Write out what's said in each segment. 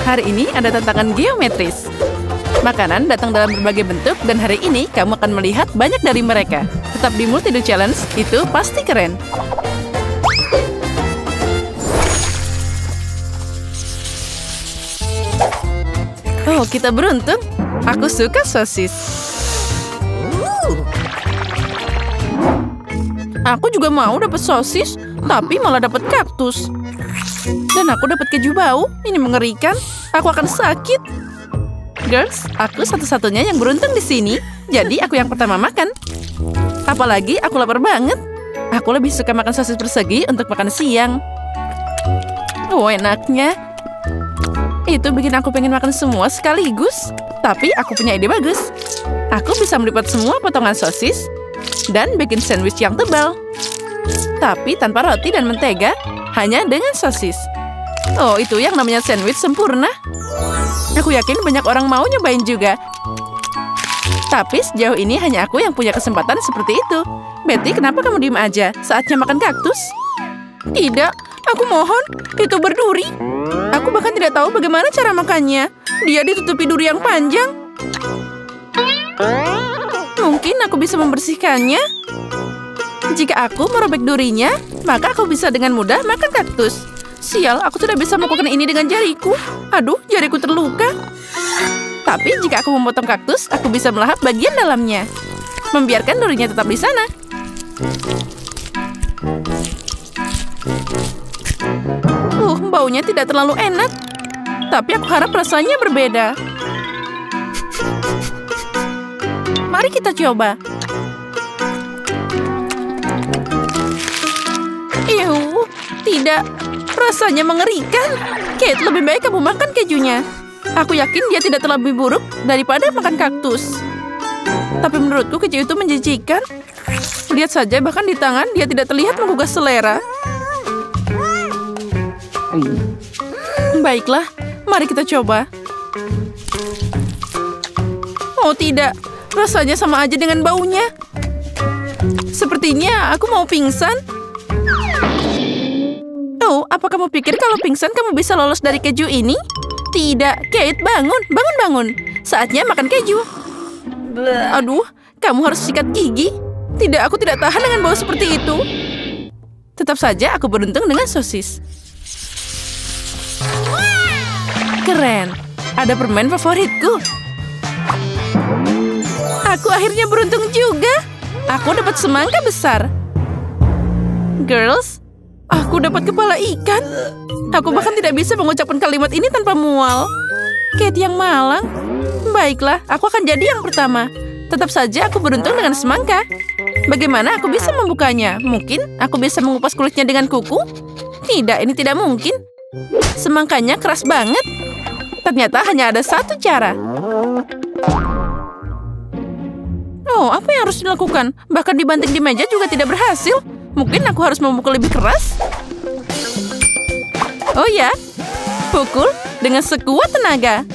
Hari ini ada tantangan geometris. Makanan datang dalam berbagai bentuk dan hari ini kamu akan melihat banyak dari mereka. Tetap di Multi-Do Challenge, itu pasti keren. Oh, kita beruntung. Aku suka sosis. Aku juga mau dapat sosis, tapi malah dapat kaktus. Dan aku dapat keju bau. Ini mengerikan. Aku akan sakit. Girls, aku satu-satunya yang beruntung di sini. Jadi aku yang pertama makan. Apalagi aku lapar banget. Aku lebih suka makan sosis persegi untuk makan siang. Oh, enaknya. Itu bikin aku pengen makan semua sekaligus. Tapi aku punya ide bagus. Aku bisa melipat semua potongan sosis dan bikin sandwich yang tebal. Tapi tanpa roti dan mentega, hanya dengan sosis. Oh, itu yang namanya sandwich sempurna. Aku yakin banyak orang mau nyobain juga. Tapi sejauh ini hanya aku yang punya kesempatan seperti itu. Betty, kenapa kamu diem aja? Saatnya makan kaktus. Tidak, aku mohon. Itu berduri. Aku bahkan tidak tahu bagaimana cara makannya. Dia ditutupi duri yang panjang. Mungkin aku bisa membersihkannya. Jika aku merobek durinya, maka aku bisa dengan mudah makan kaktus. Sial, aku tidak bisa melakukan ini dengan jariku. Aduh, jariku terluka. Tapi jika aku memotong kaktus, aku bisa melahap bagian dalamnya. Membiarkan durinya tetap di sana. Baunya tidak terlalu enak. Tapi aku harap rasanya berbeda. Mari kita coba. Tidak. Rasanya mengerikan. Kate, lebih baik kamu makan kejunya. Aku yakin dia tidak terlebih buruk daripada makan kaktus. Tapi menurutku keju itu menjijikan. Lihat saja, bahkan di tangan dia tidak terlihat menggugah selera. Baiklah, mari kita coba. Oh tidak, rasanya sama aja dengan baunya. Sepertinya aku mau pingsan. Oh, apa kamu pikir kalau pingsan kamu bisa lolos dari keju ini? Tidak, Kate, bangun, bangun, bangun. Saatnya makan keju. Aduh, kamu harus sikat gigi. Tidak, aku tidak tahan dengan bau seperti itu. Tetap saja aku beruntung dengan sosis. Keren, ada permen favoritku. Aku akhirnya beruntung juga. Aku dapat semangka besar. Girls, aku dapat kepala ikan. Aku bahkan tidak bisa mengucapkan kalimat ini tanpa mual. Kate yang malang. Baiklah, aku akan jadi yang pertama. Tetap saja aku beruntung dengan semangka. Bagaimana aku bisa membukanya? Mungkin aku bisa mengupas kulitnya dengan kuku? Tidak, ini tidak mungkin. Semangkanya keras banget. Ternyata hanya ada satu cara. Oh, apa yang harus dilakukan? Bahkan dibanting di meja juga tidak berhasil. Mungkin aku harus memukul lebih keras. Oh ya, pukul dengan sekuat tenaga.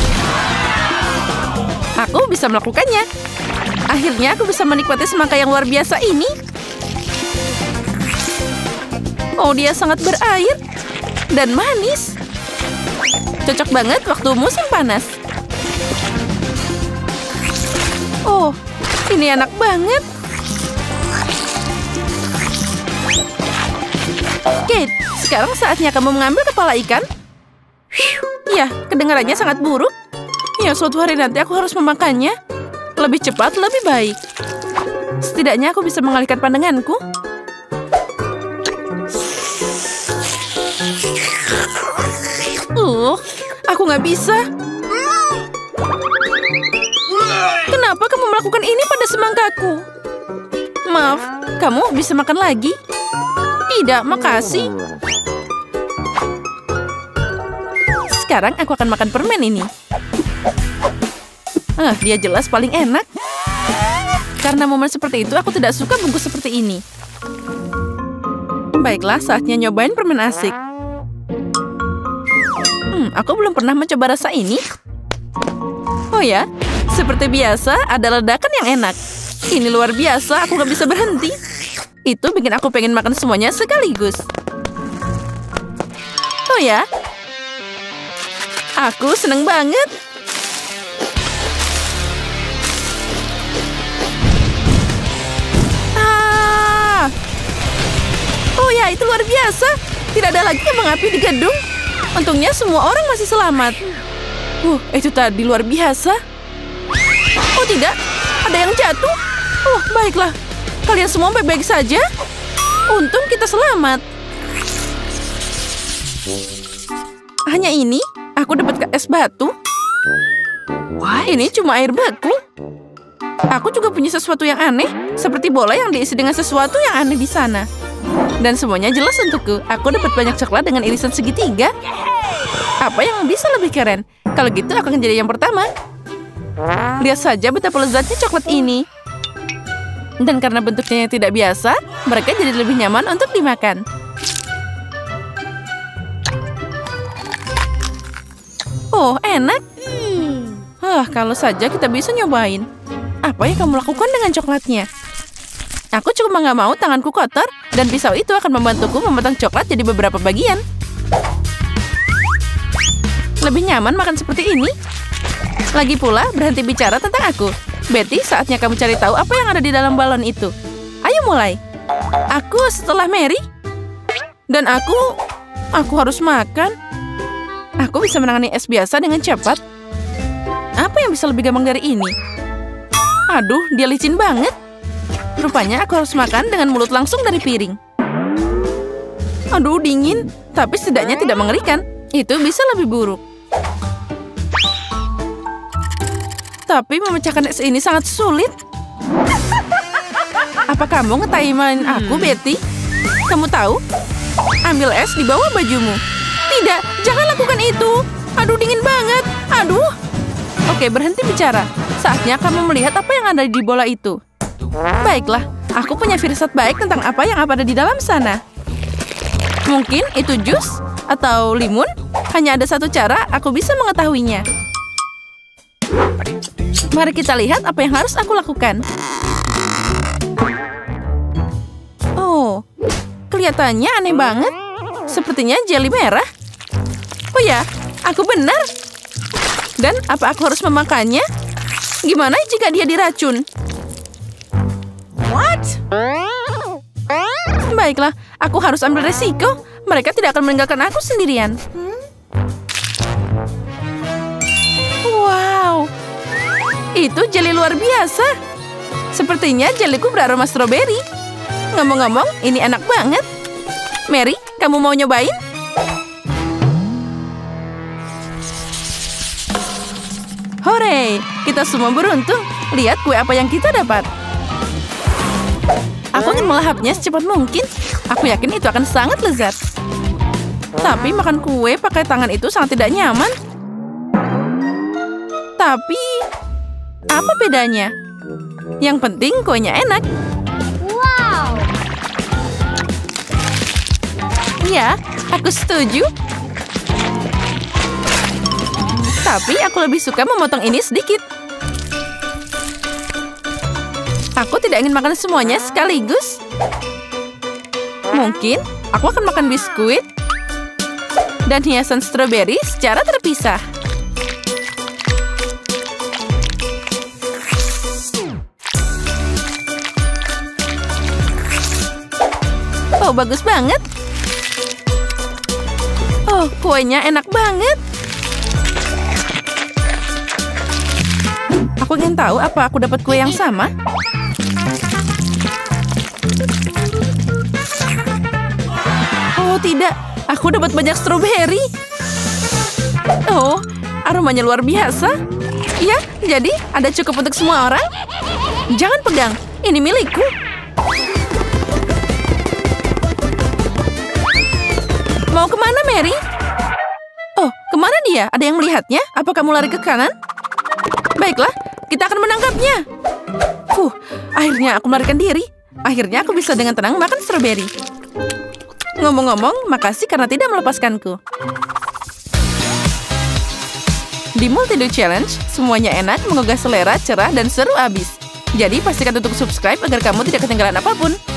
Aku bisa melakukannya. Akhirnya aku bisa menikmati semangka yang luar biasa ini. Oh, dia sangat berair dan manis. Cocok banget waktu musim panas. Oh, ini enak banget. Kate, sekarang saatnya kamu mengambil kepala ikan. Ya, kedengarannya sangat buruk. Ya, suatu hari nanti aku harus memakannya. Lebih cepat, lebih baik. Setidaknya aku bisa mengalihkan pandanganku. Aku nggak bisa. Kenapa kamu melakukan ini pada semangkaku? Maaf, kamu bisa makan lagi? Tidak, makasih. Sekarang aku akan makan permen ini. Dia jelas paling enak. Karena momen seperti itu, aku tidak suka bungkus seperti ini. Baiklah, saatnya nyobain permen asik. Aku belum pernah mencoba rasa ini. Oh ya, seperti biasa ada ledakan yang enak. Ini luar biasa, aku gak bisa berhenti. Itu bikin aku pengen makan semuanya sekaligus. Oh ya, Aku seneng banget. Oh ya, itu luar biasa. Tidak ada lagi kembang api di gedung. Untungnya semua orang masih selamat. Itu tadi luar biasa. Oh tidak, ada yang jatuh. Baiklah. Kalian semua baik-baik saja? Untung kita selamat. Hanya ini, aku dapat es batu. Ini cuma air baku. Aku juga punya sesuatu yang aneh, seperti bola yang diisi dengan sesuatu yang aneh di sana. Dan semuanya jelas untukku. Aku dapat banyak coklat dengan irisan segitiga. Apa yang bisa lebih keren? Kalau gitu aku akan jadi yang pertama. Lihat saja betapa lezatnya coklat ini. Dan karena bentuknya yang tidak biasa, mereka jadi lebih nyaman untuk dimakan. Oh, enak. Kalau saja kita bisa nyobain. Apa yang kamu lakukan dengan coklatnya? Aku cuma nggak mau tanganku kotor, dan pisau itu akan membantuku memotong coklat jadi beberapa bagian. Lebih nyaman makan seperti ini. Lagi pula, berhenti bicara tentang aku. Betty, saatnya kamu cari tahu apa yang ada di dalam balon itu. Ayo mulai. Aku setelah Mary. Dan aku harus makan. Aku bisa menangani es biasa dengan cepat. Apa yang bisa lebih gampang dari ini? Aduh, dia licin banget. Rupanya aku harus makan dengan mulut langsung dari piring. Aduh, dingin. Tapi setidaknya tidak mengerikan. Itu bisa lebih buruk. Tapi memecahkan es ini sangat sulit. Apa kamu ngetahimin aku, Betty? Kamu tahu? Ambil es di bawah bajumu. Tidak, jangan lakukan itu. Aduh, dingin banget. Aduh. Oke, berhenti bicara. Saatnya kamu melihat apa yang ada di bola itu. Baiklah, aku punya firasat baik tentang apa yang ada di dalam sana. Mungkin itu jus atau limun. Hanya ada satu cara aku bisa mengetahuinya. Mari kita lihat apa yang harus aku lakukan. Oh, kelihatannya aneh banget. Sepertinya jeli merah. Oh ya, aku benar. Dan apa aku harus memakannya? Gimana jika dia diracun? What? Baiklah, aku harus ambil resiko. Mereka tidak akan meninggalkan aku sendirian. Wow, itu jeli luar biasa. Sepertinya jeliku beraroma stroberi. Ngomong-ngomong, ini enak banget. Mary, kamu mau nyobain? Hore, kita semua beruntung. Lihat kue apa yang kita dapat. Aku ingin melahapnya secepat mungkin. Aku yakin itu akan sangat lezat. Tapi makan kue pakai tangan itu sangat tidak nyaman. Tapi, apa bedanya? Yang penting kuenya enak. Wow. Ya, aku setuju. Tapi aku lebih suka memotong ini sedikit. Aku tidak ingin makan semuanya sekaligus. Mungkin aku akan makan biskuit dan hiasan stroberi secara terpisah. Oh, bagus banget. Oh, kuenya enak banget. Aku ingin tahu apa aku dapat kue yang sama. Oh tidak, aku dapat banyak stroberi. Oh, aromanya luar biasa. Ya, jadi ada cukup untuk semua orang. Jangan pegang, ini milikku. Mau kemana, Mary? Oh, kemana dia? Ada yang melihatnya? Apa kamu lari ke kanan? Baiklah, kita akan menangkapnya. Akhirnya aku melarikan diri. Akhirnya aku bisa dengan tenang makan stroberi. Ngomong-ngomong, makasih karena tidak melepaskanku. Di Multido Challenge, semuanya enak, menggugah selera, cerah, dan seru abis. Jadi pastikan untuk subscribe agar kamu tidak ketinggalan apapun.